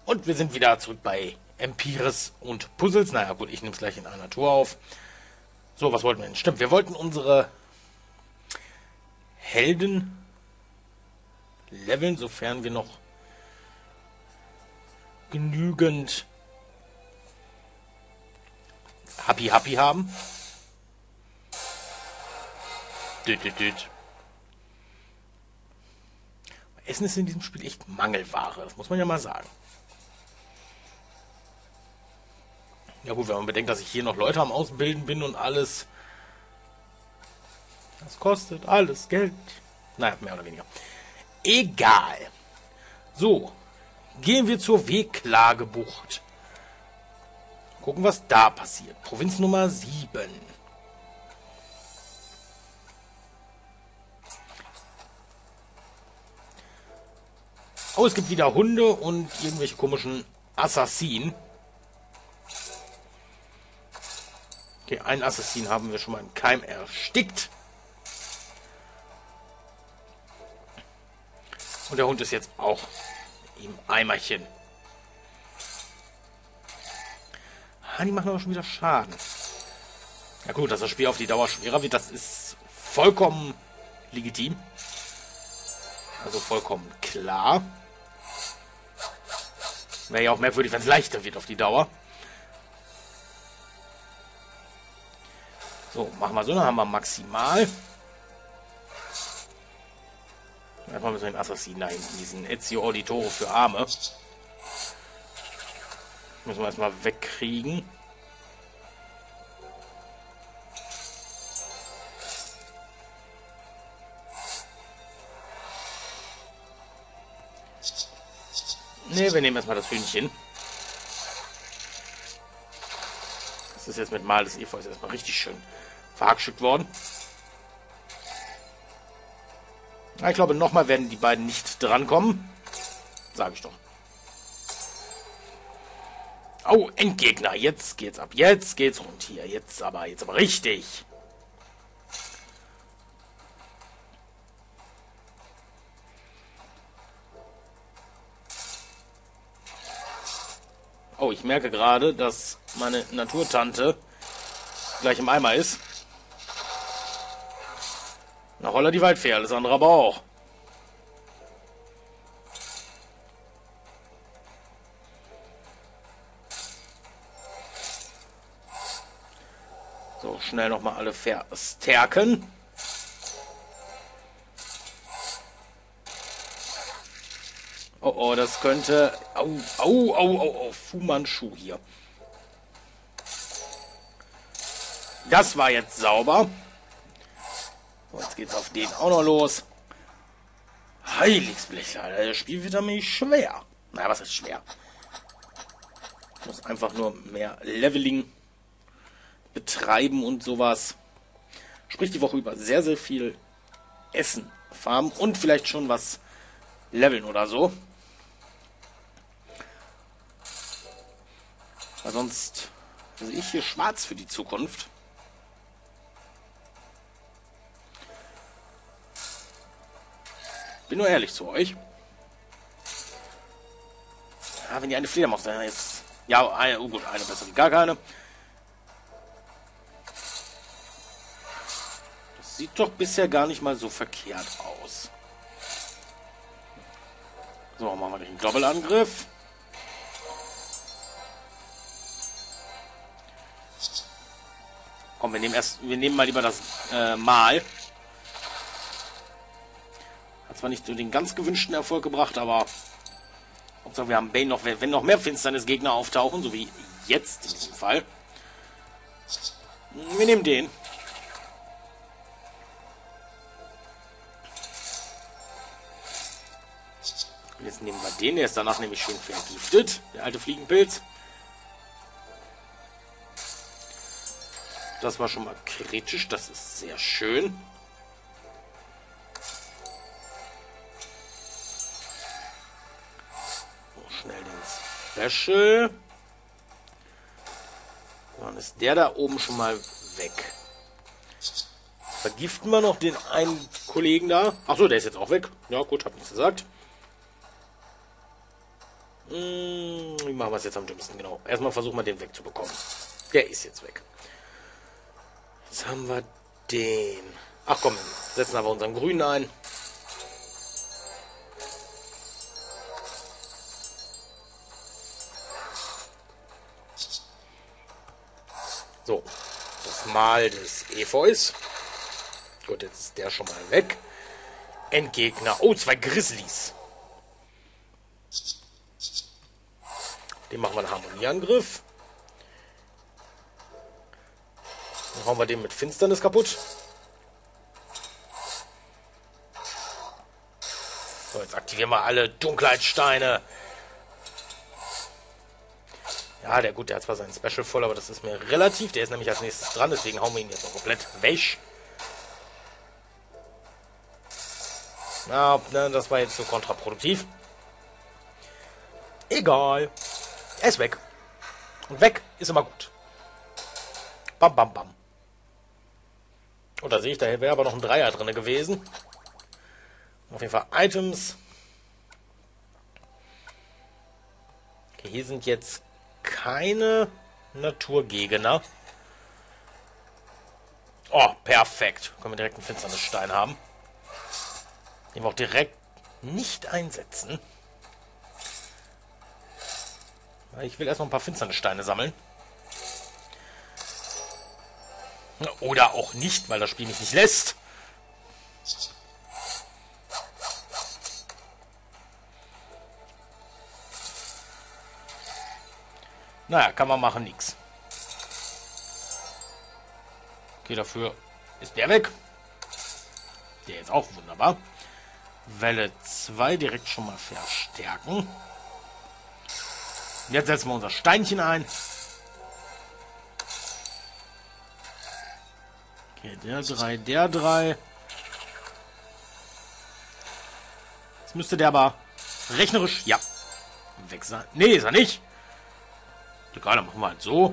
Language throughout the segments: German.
Und wir sind wieder zurück bei Empires und Puzzles. Naja gut, ich nehme es gleich in einer Tour auf. So, was wollten wir denn? Stimmt, wir wollten unsere Helden leveln, sofern wir noch genügend Happy haben. Essen ist in diesem Spiel echt Mangelware, das muss man ja mal sagen. Ja gut, wenn man bedenkt, dass ich hier noch Leute am Ausbilden bin und alles. Das kostet alles Geld. Naja, mehr oder weniger. Egal. So, gehen wir zur Wehklagebucht. Gucken, was da passiert. Provinz Nummer 7. Oh, es gibt wieder Hunde und irgendwelche komischen Assassinen. Okay, einen Assassin haben wir schon mal im Keim erstickt. Und der Hund ist jetzt auch im Eimerchen. Ah, die machen aber schon wieder Schaden. Ja gut, dass das Spiel auf die Dauer schwerer wird, das ist vollkommen legitim. Also vollkommen klar. Wäre ja auch merkwürdig, wenn es leichter wird auf die Dauer. So, machen wir so, dann haben wir maximal. Erstmal müssen wir den Assassinen da hinten, diesen Ezio Auditore für Arme. Müssen wir erstmal wegkriegen. Ne, wir nehmen erstmal das Hühnchen. Das ist jetzt mit Mal des Efeus erstmal richtig schön verhackstückt worden. Ich glaube, nochmal werden die beiden nicht drankommen. Sage ich doch. Oh, Endgegner. Jetzt geht's ab. Jetzt geht's rund hier. Jetzt aber richtig. Oh, ich merke gerade, dass meine Naturtante gleich im Eimer ist. Na holla die Waldfee, alles andere aber auch. So, schnell nochmal alle verstärken. Oh, oh, das könnte... Au, Fu Manchu hier. Das war jetzt sauber. So, jetzt geht's auf den auch noch los. Heiligsblech, Alter. Das Spiel wird nämlich schwer. Naja, was ist schwer? Ich muss einfach nur mehr Leveling betreiben und sowas. Sprich die Woche über sehr, sehr viel Essen farmen und vielleicht schon was leveln oder so. Weil sonst sehe ich hier schwarz für die Zukunft. Bin nur ehrlich zu euch. Ja, wenn die eine Fledermaus da ist. Ja, oh gut, eine besser wie gar keine. Das sieht doch bisher gar nicht mal so verkehrt aus. So, machen wir den Doppelangriff. Komm, wir nehmen mal lieber das Mal. Hat zwar nicht so den ganz gewünschten Erfolg gebracht, aber Hauptsache wir haben Bane noch, wenn noch mehr Finsternisgegner auftauchen, so wie jetzt in diesem Fall. Wir nehmen den. Jetzt nehmen wir den, der ist danach nämlich schön vergiftet, der alte Fliegenpilz. Das war schon mal kritisch, das ist sehr schön. So, schnell den Special. Dann ist der da oben schon mal weg. Vergiften wir noch den einen Kollegen da. Achso, der ist jetzt auch weg. Ja gut, hab nichts gesagt. Wie machen wir es jetzt am dümmsten? Genau. Erstmal versuchen wir den wegzubekommen. Der ist jetzt weg. Jetzt haben wir den. Ach komm, setzen aber unseren Grünen ein. So, das Mal des Efeus. Gut, jetzt ist der schon mal weg. Endgegner. Oh, 2 Grizzlies. Den machen wir einen Harmonieangriff. Dann hauen wir den mit Finsternis kaputt. So, jetzt aktivieren wir alle Dunkelheitssteine. Ja, der hat zwar seinen Special voll, aber das ist mir relativ. Der ist nämlich als nächstes dran, deswegen hauen wir ihn jetzt noch komplett weg. Na, das war jetzt so kontraproduktiv. Egal. Er ist weg. Und weg ist immer gut. Bam, bam, bam. Und da sehe ich, da wäre aber noch ein Dreier drin gewesen. Auf jeden Fall Items. Okay, hier sind jetzt keine Naturgegner. Oh, perfekt. Können wir direkt einen Finsternisstein haben. Den wir auch direkt nicht einsetzen. Ich will erstmal ein paar Finsternissteine sammeln. Oder auch nicht, weil das Spiel mich nicht lässt. Naja, kann man machen, nix. Okay, dafür ist der weg. Der ist auch wunderbar. Welle 2 direkt schon mal verstärken. Jetzt setzen wir unser Steinchen ein. Okay, der 3. Jetzt müsste der aber rechnerisch, ja, weg sein. Nee, ist er nicht. Egal, dann machen wir halt so.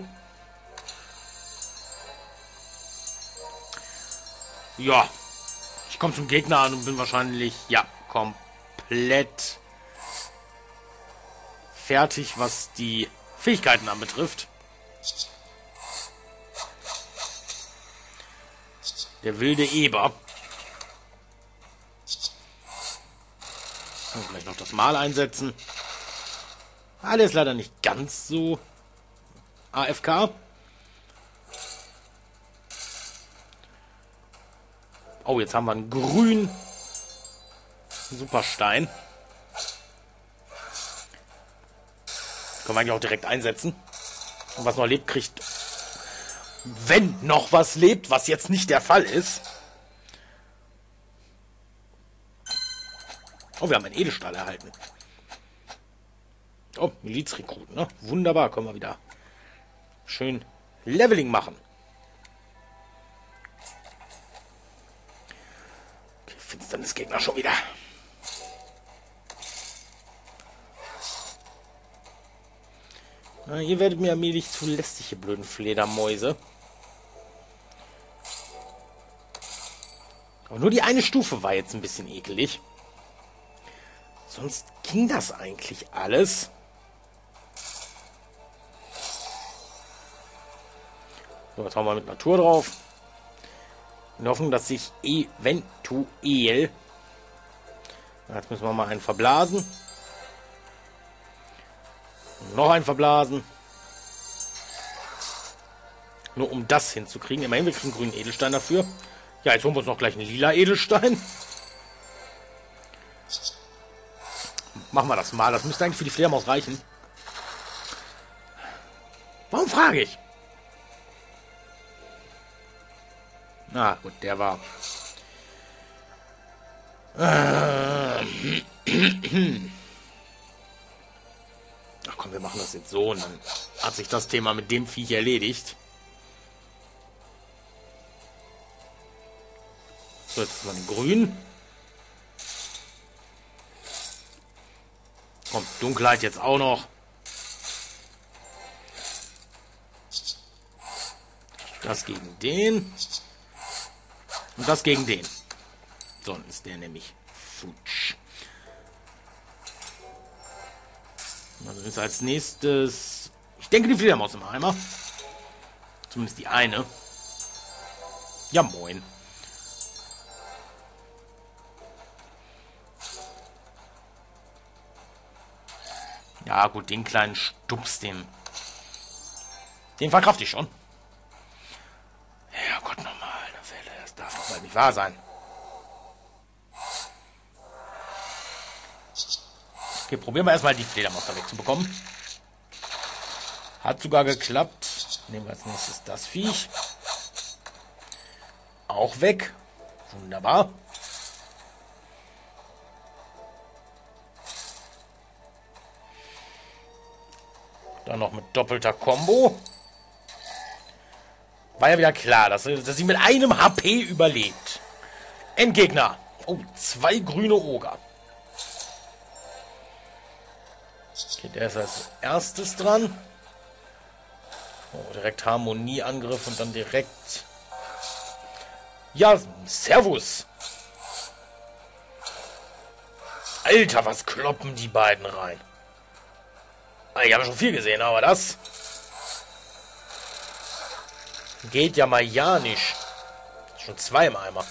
Ja, ich komme zum Gegner an und bin wahrscheinlich, ja, komplett fertig, was die Fähigkeiten anbetrifft. Der wilde Eber. Kann gleich noch das Mal einsetzen. Ah, der ist leider nicht ganz so AFK. Oh, jetzt haben wir einen grünen Superstein. Können wir eigentlich auch direkt einsetzen. Und was noch lebt, kriegt... Wenn noch was lebt, was jetzt nicht der Fall ist. Oh, wir haben einen Edelstahl erhalten. Oh, Milizrekruten, ne? Wunderbar, können wir wieder schön Leveling machen. Okay, Finsternisgegner schon wieder. Na, ihr werdet mir allmählich zu lästig, ihr blöden Fledermäuse. Aber nur die eine Stufe war jetzt ein bisschen eklig. Sonst ging das eigentlich alles. So, jetzt hauen wir mit Natur drauf. In der Hoffnung, dass sich eventuell... Jetzt müssen wir mal einen verblasen. Noch einen verblasen. Nur um das hinzukriegen. Immerhin, wir kriegen einen grünen Edelstein dafür. Ja, jetzt holen wir uns noch gleich einen lila Edelstein. Machen wir das mal. Das müsste eigentlich für die Fledermaus reichen. Warum frage ich? Na gut, der war... Ach komm, wir machen das jetzt so und dann hat sich das Thema mit dem Viech erledigt. So, jetzt ist man grün. Kommt Dunkelheit jetzt auch noch. Das gegen den. Und das gegen den. So, dann ist der nämlich futsch. Also ist als nächstes... Ich denke, die Fledermaus im Eimer. Zumindest die eine. Ja, moin. Ja, gut, den kleinen Stups, den verkraft ich schon. Ja, Gott, nochmal eine Welle. Das darf doch mal nicht wahr sein. Okay, probieren wir erstmal die Fledermaus da wegzubekommen. Hat sogar geklappt. Nehmen wir als nächstes das Viech. Auch weg. Wunderbar. Dann noch mit doppelter Combo. War ja wieder klar, dass sie mit einem HP überlebt. Endgegner. Oh, 2 grüne Oger. Okay, der ist als erstes dran. Oh, direkt Harmonieangriff und dann direkt... Ja, Servus. Alter, was kloppen die beiden rein. Ich habe schon viel gesehen, aber das... geht ja mal ja nicht. Schon 2 im Eimer.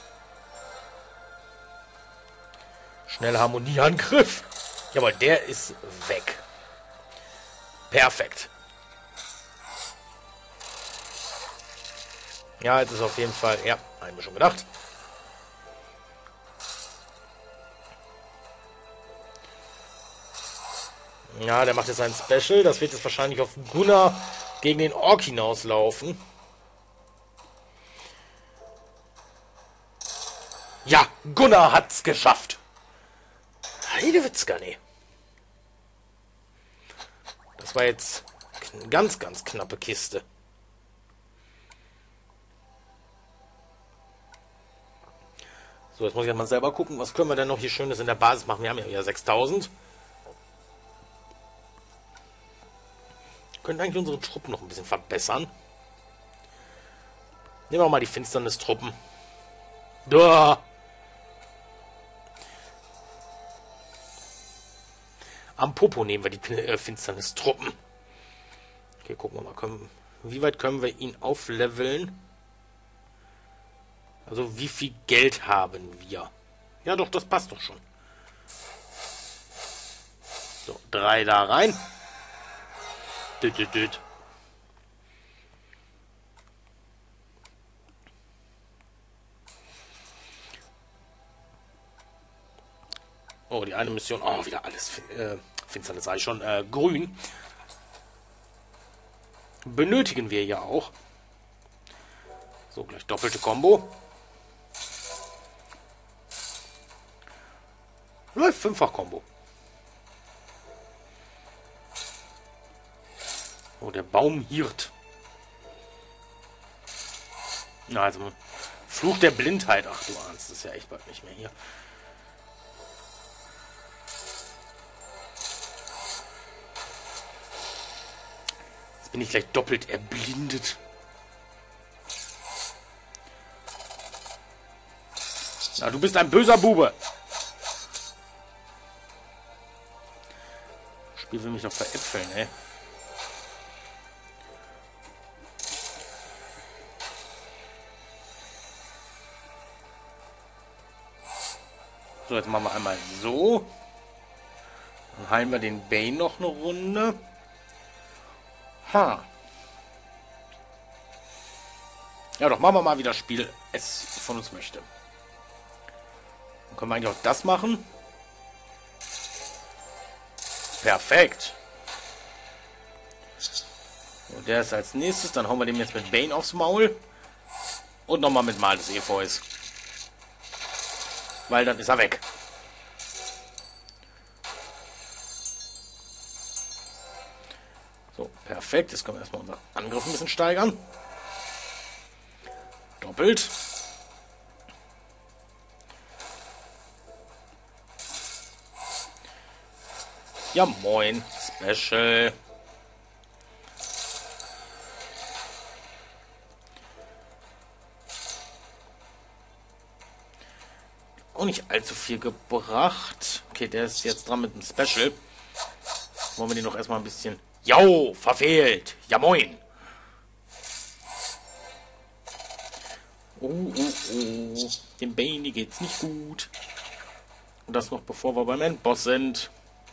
Schnell Harmonieangriff. Jawohl, der ist weg. Perfekt. Ja, jetzt ist auf jeden Fall... Ja, habe ich mir schon gedacht. Ja, der macht jetzt ein Special. Das wird jetzt wahrscheinlich auf Gunnar gegen den Ork hinauslaufen. Ja, Gunnar hat's geschafft. Heidewitzka, nee. Das war jetzt eine ganz, ganz knappe Kiste. So, jetzt muss ich mal selber gucken, was können wir denn noch hier Schönes in der Basis machen. Wir haben ja wieder 6000. Können eigentlich unsere Truppen noch ein bisschen verbessern. Nehmen wir mal die Finsternis-Truppen. Da. Am Popo nehmen wir die Finsternis-Truppen. Okay, gucken wir mal. Wie weit können wir ihn aufleveln? Also wie viel Geld haben wir? Ja doch, das passt doch schon. So, 3 da rein. Düt, düt, düt. Oh, die eine Mission. Oh, wieder alles Finsternis, sage ich schon. Grün. Benötigen wir ja auch. So, gleich doppelte Combo. Läuft 5-fach-Combo. Oh, der Baumhirt. Na, also Fluch der Blindheit. Ach, du ahnst es ja echt bald nicht mehr hier. Jetzt bin ich gleich doppelt erblindet. Na, du bist ein böser Bube. Spiel will mich doch veräpfeln, ey. So, jetzt machen wir einmal so. Dann heilen wir den Bane noch eine Runde. Ha. Ja doch, machen wir mal, wie das Spiel es von uns möchte. Dann können wir eigentlich auch das machen. Perfekt. Und der ist als nächstes. Dann hauen wir dem jetzt mit Bane aufs Maul. Und nochmal mit Mal des Efeus. Weil dann ist er weg. So, perfekt. Jetzt können wir erstmal unseren Angriff ein bisschen steigern. Doppelt. Ja, moin. Special. Auch nicht allzu viel gebracht. Okay, der ist jetzt dran mit dem Special. Wollen wir den noch erstmal ein bisschen... Jau, verfehlt. Ja, moin. Oh. Dem Bailey geht's nicht gut. Und das noch bevor wir beim Endboss sind.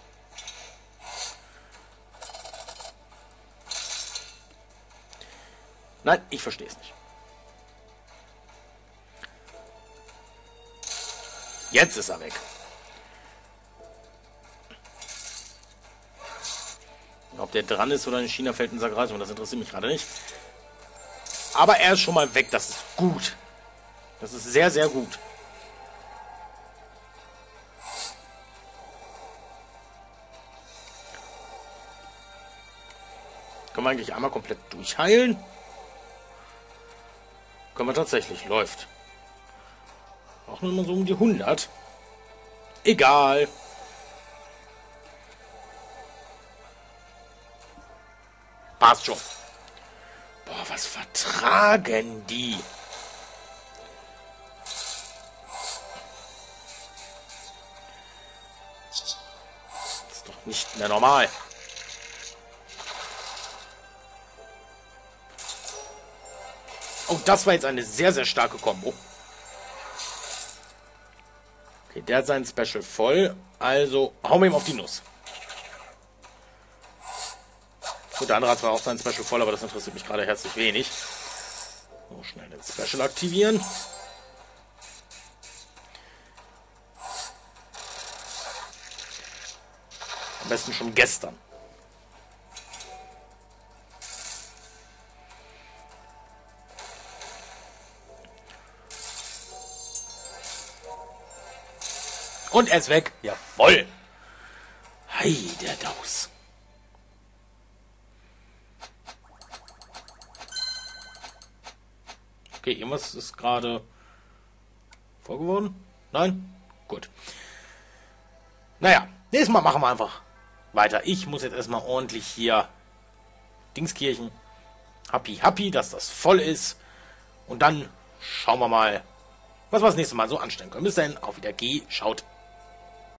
Nein, ich verstehe es nicht. Jetzt ist er weg. Ob der dran ist oder in China fällt ein Sack Reis, das interessiert mich gerade nicht. Aber er ist schon mal weg, das ist gut. Das ist sehr, sehr gut. Können wir eigentlich einmal komplett durchheilen? Können wir tatsächlich, läuft. Auch nur immer so um die 100. Egal. Passt schon. Boah, was vertragen die? Das ist doch nicht mehr normal. Oh, das war jetzt eine sehr, sehr starke Kombo. Okay, der hat sein Special voll. Also, hauen wir ihm auf die Nuss. Gut, der andere hat zwar auch sein Special voll, aber das interessiert mich gerade herzlich wenig. So, schnell den Special aktivieren. Am besten schon gestern. Und er ist weg. Jawoll. Hei, der Daus. Okay, irgendwas ist gerade voll geworden? Nein? Gut. Naja, nächstes Mal machen wir einfach weiter. Ich muss jetzt erstmal ordentlich hier Dingskirchen. Happy, dass das voll ist. Und dann schauen wir mal, was wir das nächste Mal so anstellen können. Bis dahin, auf Wiedersehen. Schaut